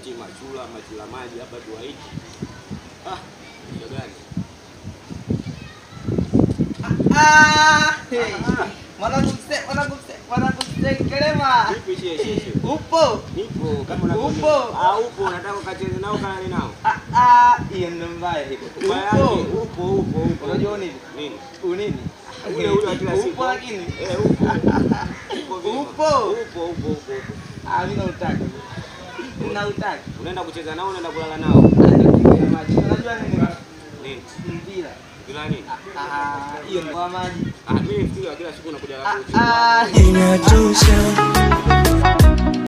eti machula maji hapa tu haiti. Ndio gani? Wasengelema. Vipi shehe? Upo? Nipo kama unapo. Upo? Upo unataka ukacheze nao kana ni nao? Hiyo ndio mbaya hiyo. Upo. Unajua nini? Nini? Unini? Ule wa kila siku. Upo lakini. Upo. Upo. Mimi nautaka. Nautaka. Unaenda kucheza nao, unaenda kulala nao. Unajua nini? Nini? Mpira. Bila nini? Hiyo ni kwa maji. Mimi nafikiri kila siku unakuja hapo. Inatosha.